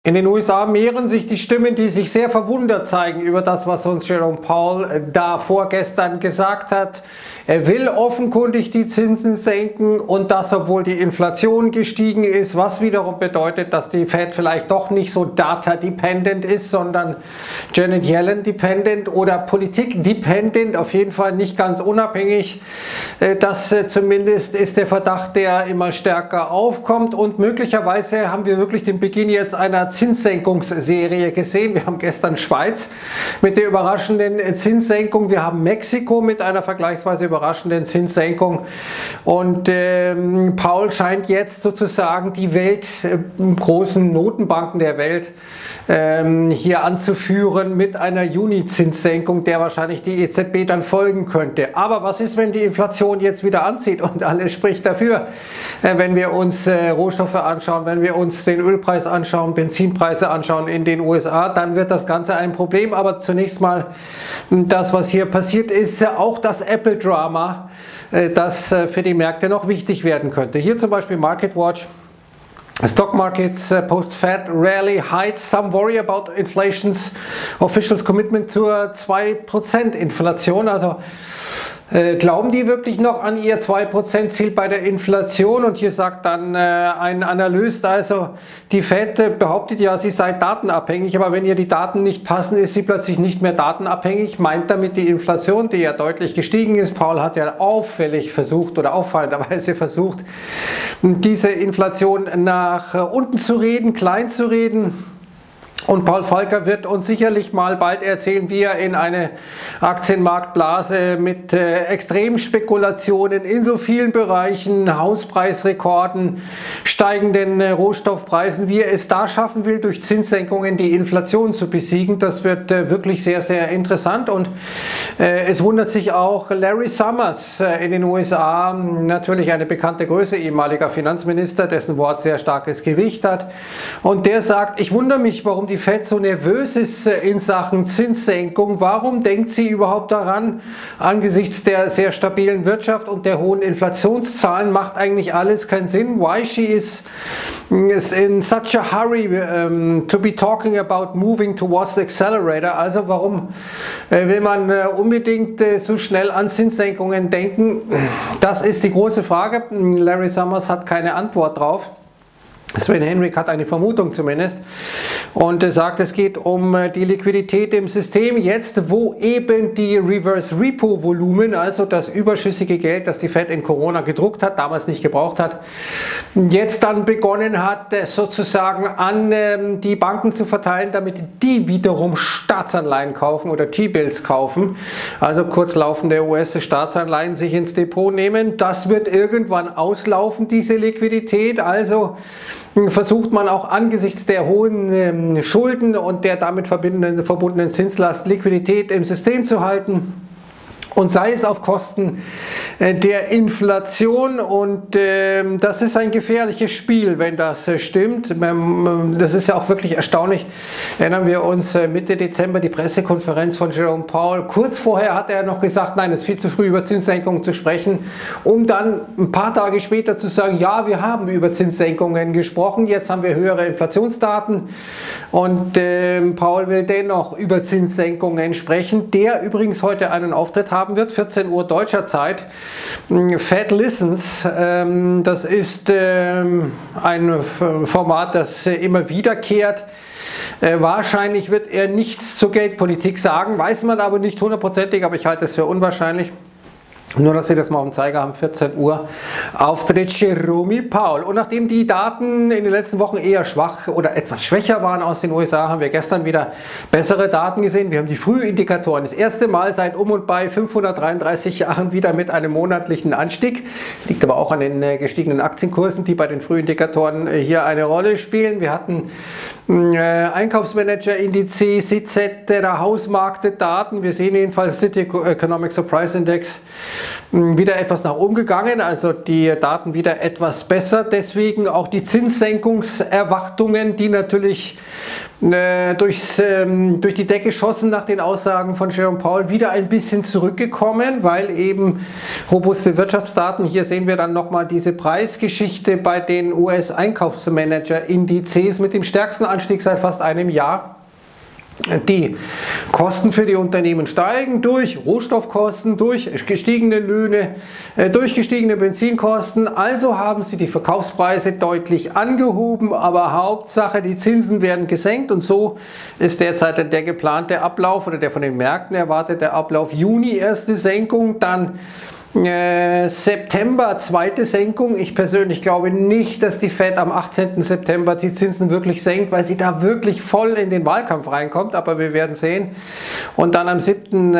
In den USA mehren sich die Stimmen, die sich sehr verwundert zeigen über das, was uns Jerome Powell da vorgestern gesagt hat. Er will offenkundig die Zinsen senken und das, obwohl die Inflation gestiegen ist, was wiederum bedeutet, dass die Fed vielleicht doch nicht so data-dependent ist, sondern Janet Yellen-dependent oder Politik-dependent, auf jeden Fall nicht ganz unabhängig. Das zumindest ist der Verdacht, der immer stärker aufkommt, und möglicherweise haben wir wirklich den Beginn jetzt einer Zinssenkungsserie gesehen. Wir haben gestern Schweiz mit der überraschenden Zinssenkung, wir haben Mexiko mit einer vergleichsweise überraschenden Zinssenkung, und Powell scheint jetzt sozusagen die großen Notenbanken der Welt hier anzuführen mit einer Juni-Zinssenkung, der wahrscheinlich die EZB dann folgen könnte. Aber was ist, wenn die Inflation jetzt wieder anzieht? Und alles spricht dafür, wenn wir uns Rohstoffe anschauen, wenn wir uns den Ölpreis anschauen, Benzinpreise anschauen in den USA, dann wird das Ganze ein Problem. Aber zunächst mal das, was hier passiert ist, auch das Apple-Drama, das für die Märkte noch wichtig werden könnte. Hier zum Beispiel Market Watch. Stock markets post-Fed rally hides some worry about inflation's officials commitment to a 2% Inflation. Also glauben die wirklich noch an ihr 2% Ziel bei der Inflation? Und hier sagt dann ein Analyst, also die Fed behauptet ja, sie sei datenabhängig, aber wenn ihr die Daten nicht passen, ist sie plötzlich nicht mehr datenabhängig. Meint damit die Inflation, die ja deutlich gestiegen ist. Powell hat ja auffällig versucht oder auffallenderweise versucht, diese Inflation nach unten zu reden, klein zu reden. Und Paul Volcker wird uns sicherlich mal bald erzählen, wie er in eine Aktienmarktblase mit Extremspekulationen in so vielen Bereichen, Hauspreisrekorden, steigenden Rohstoffpreisen, wie er es da schaffen will, durch Zinssenkungen die Inflation zu besiegen. Das wird wirklich sehr, sehr interessant. Und es wundert sich auch Larry Summers in den USA, natürlich eine bekannte Größe, ehemaliger Finanzminister, dessen Wort sehr starkes Gewicht hat. Und der sagt, ich wundere mich, warum die Fed so nervös ist in Sachen Zinssenkung. Warum denkt sie überhaupt daran? Angesichts der sehr stabilen Wirtschaft und der hohen Inflationszahlen macht eigentlich alles keinen Sinn. Why she is in such a hurry to be talking about moving towards the accelerator? Also warum will man unbedingt so schnell an Zinssenkungen denken? Das ist die große Frage. Larry Summers hat keine Antwort drauf. Sven Henrik hat eine Vermutung zumindest und sagt, es geht um die Liquidität im System, jetzt wo eben die Reverse Repo Volumen, also das überschüssige Geld, das die Fed in Corona gedruckt hat, damals nicht gebraucht hat, jetzt dann begonnen hat, sozusagen an die Banken zu verteilen, damit die wiederum Staatsanleihen kaufen oder T-Bills kaufen, also kurzlaufende US-Staatsanleihen sich ins Depot nehmen. Das wird irgendwann auslaufen, diese Liquidität, also versucht man auch angesichts der hohen Schulden und der damit verbundenen Zinslast Liquidität im System zu halten. Und sei es auf Kosten der Inflation, und das ist ein gefährliches Spiel, wenn das stimmt. Das ist ja auch wirklich erstaunlich. Erinnern wir uns Mitte Dezember die Pressekonferenz von Jerome Powell. Kurz vorher hat er noch gesagt, nein, es ist viel zu früh über Zinssenkungen zu sprechen, um dann ein paar Tage später zu sagen, ja, wir haben über Zinssenkungen gesprochen, jetzt haben wir höhere Inflationsdaten, und Powell will dennoch über Zinssenkungen sprechen, der übrigens heute einen Auftritt haben wird, 14 Uhr deutscher Zeit. Fed Listens, das ist ein Format, das immer wiederkehrt. Wahrscheinlich wird er nichts zur Geldpolitik sagen, weiß man aber nicht hundertprozentig, aber ich halte es für unwahrscheinlich. Nur, dass Sie das mal auf dem Zeiger haben, 14 Uhr, Auftritt Jerome Powell. Und nachdem die Daten in den letzten Wochen eher schwach oder etwas schwächer waren aus den USA, haben wir gestern wieder bessere Daten gesehen. Wir haben die Frühindikatoren das erste Mal seit um und bei 533 Jahren wieder mit einem monatlichen Anstieg. Liegt aber auch an den gestiegenen Aktienkursen, die bei den Frühindikatoren hier eine Rolle spielen. Wir hatten Einkaufsmanager-Indizes, CZ, Hausmarktdaten. Wir sehen jedenfalls City Economic Surprise Index wieder etwas nach oben gegangen, also die Daten wieder etwas besser, deswegen auch die Zinssenkungserwartungen, die natürlich durch die Decke schossen nach den Aussagen von Jerome Powell, wieder ein bisschen zurückgekommen, weil eben robuste Wirtschaftsdaten, hier sehen wir dann nochmal diese Preisgeschichte bei den US-Einkaufsmanager-Indizes mit dem stärksten Anstieg Anstieg seit fast einem Jahr. Die Kosten für die Unternehmen steigen durch Rohstoffkosten, durch gestiegene Löhne, durch gestiegene Benzinkosten. Also haben sie die Verkaufspreise deutlich angehoben, aber Hauptsache die Zinsen werden gesenkt und so ist derzeit der geplante Ablauf oder der von den Märkten erwartete Ablauf: Juni erste Senkung, dann September zweite Senkung. Ich persönlich glaube nicht, dass die Fed am 18. September die Zinsen wirklich senkt, weil sie da wirklich voll in den Wahlkampf reinkommt, aber wir werden sehen. Und dann am 7.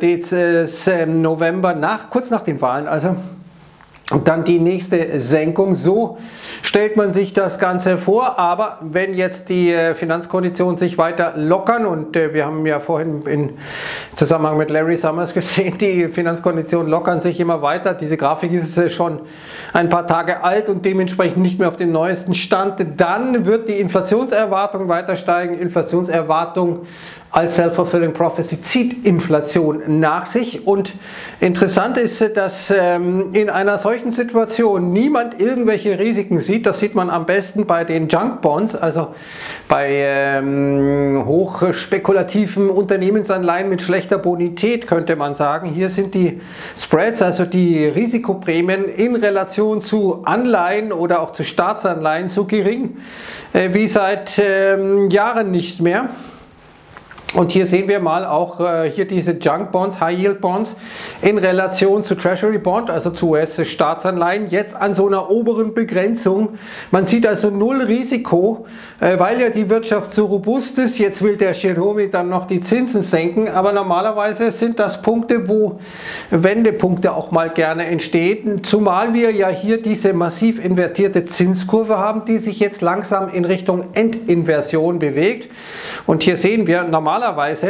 November, kurz nach den Wahlen, also und dann die nächste Senkung. So stellt man sich das Ganze vor. Aber wenn jetzt die Finanzkonditionen sich weiter lockern, und wir haben ja vorhin im Zusammenhang mit Larry Summers gesehen, die Finanzkonditionen lockern sich immer weiter. Diese Grafik ist schon ein paar Tage alt und dementsprechend nicht mehr auf dem neuesten Stand. Dann wird die Inflationserwartung weiter steigen. Inflationserwartung als Self-Fulfilling Prophecy zieht Inflation nach sich. Und interessant ist, dass in einer solchen Situation niemand irgendwelche Risiken sieht. Das sieht man am besten bei den Junk Bonds, also bei hochspekulativen Unternehmensanleihen mit schlechter Bonität, könnte man sagen. Hier sind die Spreads, also die Risikoprämien in Relation zu Anleihen oder auch zu Staatsanleihen so gering wie seit Jahren nicht mehr. Und hier sehen wir mal auch hier diese Junk Bonds, High Yield Bonds in Relation zu Treasury Bond, also zu US-Staatsanleihen, jetzt an so einer oberen Begrenzung. Man sieht also null Risiko, weil ja die Wirtschaft so robust ist. Jetzt will der Jerome dann noch die Zinsen senken, aber normalerweise sind das Punkte, wo Wendepunkte auch mal gerne entstehen, zumal wir ja hier diese massiv invertierte Zinskurve haben, die sich jetzt langsam in Richtung Endinversion bewegt. Und hier sehen wir, normalerweise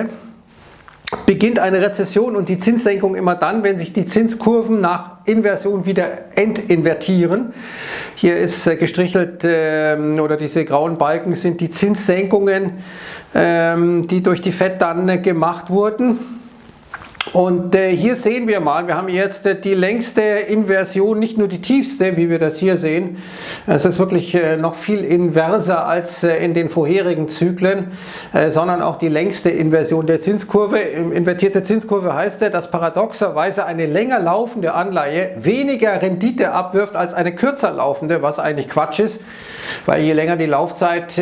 beginnt eine Rezession und die Zinssenkung immer dann, wenn sich die Zinskurven nach Inversion wieder entinvertieren. Hier ist gestrichelt oder diese grauen Balken sind die Zinssenkungen, die durch die Fed dann gemacht wurden. Und hier sehen wir mal, wir haben jetzt die längste Inversion, nicht nur die tiefste, wie wir das hier sehen. Es ist wirklich noch viel inverser als in den vorherigen Zyklen, sondern auch die längste Inversion der Zinskurve. Invertierte Zinskurve heißt, dass paradoxerweise eine länger laufende Anleihe weniger Rendite abwirft als eine kürzer laufende, was eigentlich Quatsch ist, weil je länger die Laufzeit,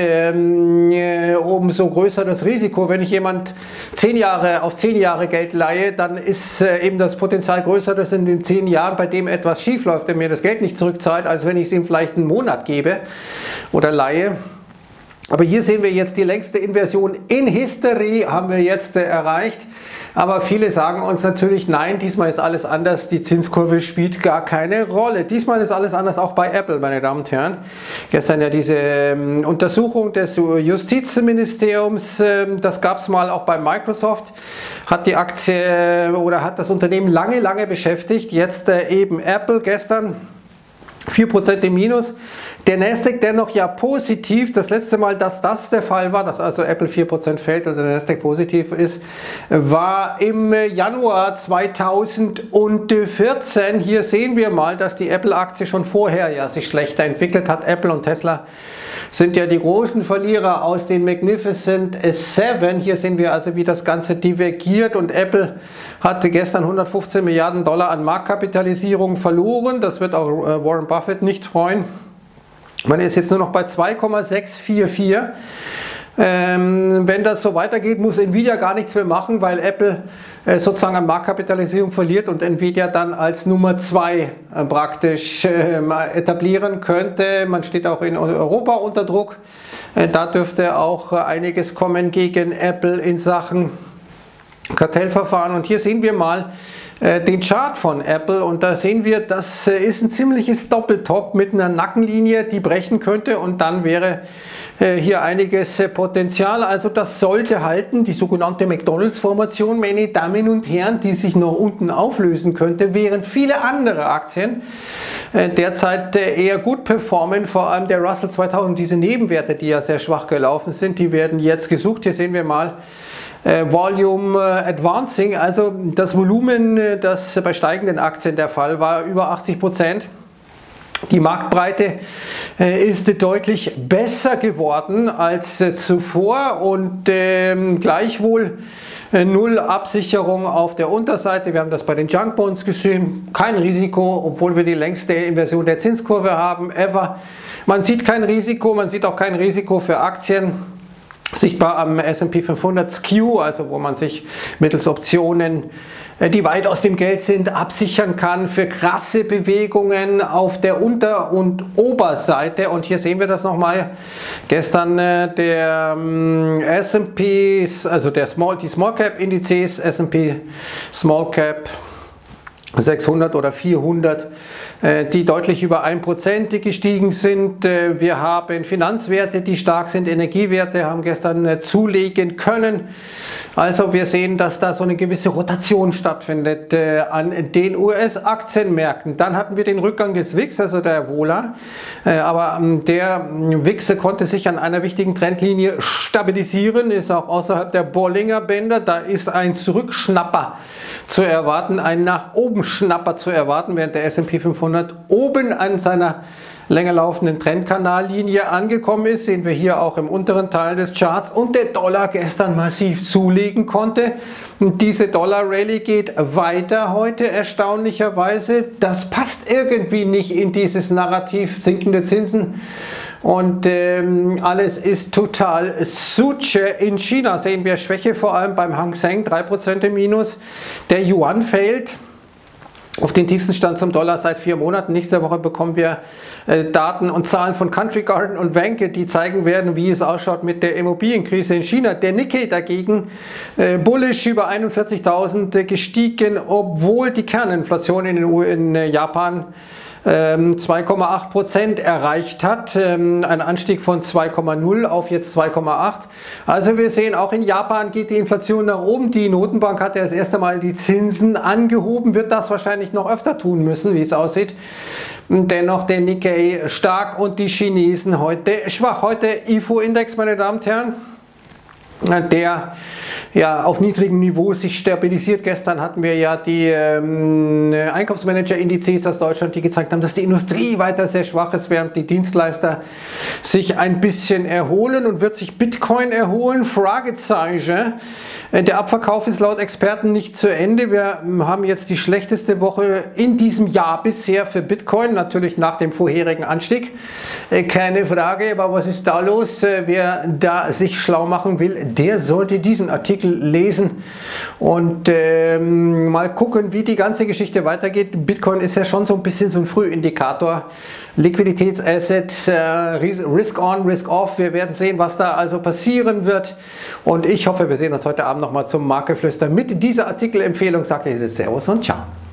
umso größer das Risiko. Wenn ich jemand 10 Jahre auf 10 Jahre Geld leihe, dann ist eben das Potenzial größer, dass in den 10 Jahren bei dem etwas schief läuft, der mir das Geld nicht zurückzahlt, als wenn ich es ihm vielleicht einen Monat gebe oder leihe. Aber hier sehen wir jetzt die längste Inversion in History, haben wir jetzt erreicht. Aber viele sagen uns natürlich, nein, diesmal ist alles anders, die Zinskurve spielt gar keine Rolle. Diesmal ist alles anders, auch bei Apple, meine Damen und Herren. Gestern ja diese Untersuchung des Justizministeriums, das gab es mal auch bei Microsoft, hat die Aktie oder hat das Unternehmen lange beschäftigt. Jetzt eben Apple gestern 4% im Minus. Der Nasdaq dennoch ja positiv. Das letzte Mal, dass das der Fall war, dass also Apple 4% fällt und der Nasdaq positiv ist, war im Januar 2014. Hier sehen wir mal, dass die Apple-Aktie schon vorher ja sich schlechter entwickelt hat. Apple und Tesla sind ja die großen Verlierer aus den Magnificent Seven. Hier sehen wir also, wie das Ganze divergiert, und Apple hatte gestern 115 Milliarden Dollar an Marktkapitalisierung verloren. Das wird auch Warren Buffett nicht freuen. Man ist jetzt nur noch bei 2,644. Wenn das so weitergeht, muss Nvidia gar nichts mehr machen, weil Apple sozusagen an Marktkapitalisierung verliert und Nvidia dann als Nummer 2 praktisch etablieren könnte. Man steht auch in Europa unter Druck. Da dürfte auch einiges kommen gegen Apple in Sachen Kartellverfahren. Und hier sehen wir mal den Chart von Apple, und da sehen wir, das ist ein ziemliches Doppeltop mit einer Nackenlinie, die brechen könnte, und dann wäre hier einiges Potenzial. Also das sollte halten, die sogenannte McDonalds-Formation, meine Damen und Herren, die sich noch unten auflösen könnte, während viele andere Aktien derzeit eher gut performen, vor allem der Russell 2000, diese Nebenwerte, die ja sehr schwach gelaufen sind, die werden jetzt gesucht. Hier sehen wir mal Volume Advancing, also das Volumen, das bei steigenden Aktien der Fall war, über 80%. Die Marktbreite ist deutlich besser geworden als zuvor und gleichwohl null Absicherung auf der Unterseite. Wir haben das bei den Junk Bonds gesehen. Kein Risiko, obwohl wir die längste Inversion der Zinskurve haben ever. Man sieht kein Risiko, man sieht auch kein Risiko für Aktien. Sichtbar am S&P 500 Skew, also wo man sich mittels Optionen, die weit aus dem Geld sind, absichern kann für krasse Bewegungen auf der Unter- und Oberseite. Und hier sehen wir das nochmal. Gestern der S&P, also die Small Cap Indizes, S&P Small Cap 600 oder 400, die deutlich über 1% gestiegen sind. Wir haben Finanzwerte, die stark sind, Energiewerte haben gestern zulegen können. Also wir sehen, dass da so eine gewisse Rotation stattfindet an den US-Aktienmärkten. Dann hatten wir den Rückgang des WIX, also der Vola, aber der WIX konnte sich an einer wichtigen Trendlinie stabilisieren, ist auch außerhalb der Bollinger Bänder. Da ist ein Zurückschnapper zu erwarten, ein nach oben Schnapper zu erwarten, während der S&P 500 oben an seiner länger laufenden Trendkanallinie angekommen ist, sehen wir hier auch im unteren Teil des Charts, und der Dollar gestern massiv zulegen konnte. Und diese Dollar-Rallye geht weiter heute erstaunlicherweise. Das passt irgendwie nicht in dieses Narrativ sinkende Zinsen. Und alles ist total Suche. In China sehen wir Schwäche, vor allem beim Hang Seng, 3% im Minus. Der Yuan fällt auf den tiefsten Stand zum Dollar seit 4 Monaten. Nächste Woche bekommen wir Daten und Zahlen von Country Garden und Vanke, die zeigen werden, wie es ausschaut mit der Immobilienkrise in China. Der Nikkei dagegen bullish über 41.000 gestiegen, obwohl die Kerninflation in Japan 2,8% erreicht hat, ein Anstieg von 2,0 auf jetzt 2,8. Also wir sehen, auch in Japan geht die Inflation nach oben. Die Notenbank hat ja das erste Mal die Zinsen angehoben, wird das wahrscheinlich noch öfter tun müssen, wie es aussieht. Dennoch der Nikkei stark und die Chinesen heute schwach. Heute IFO-Index, meine Damen und Herren, der ja auf niedrigem Niveau sich stabilisiert. Gestern hatten wir ja die Einkaufsmanager-Indizes aus Deutschland, die gezeigt haben, dass die Industrie weiter sehr schwach ist, während die Dienstleister sich ein bisschen erholen. Und wird sich Bitcoin erholen? Fragezeichen. Der Abverkauf ist laut Experten nicht zu Ende. Wir haben jetzt die schlechteste Woche in diesem Jahr bisher für Bitcoin, natürlich nach dem vorherigen Anstieg. Keine Frage, aber was ist da los? Wer da sich schlau machen will, der sollte diesen Artikel lesen und mal gucken, wie die ganze Geschichte weitergeht. Bitcoin ist ja schon so ein bisschen so ein Frühindikator. Liquiditätsasset, Risk on, Risk off. Wir werden sehen, was da also passieren wird. Und ich hoffe, wir sehen uns heute Abend nochmal zum Marktgeflüster mit dieser Artikelempfehlung. Sage ich jetzt Servus und Ciao.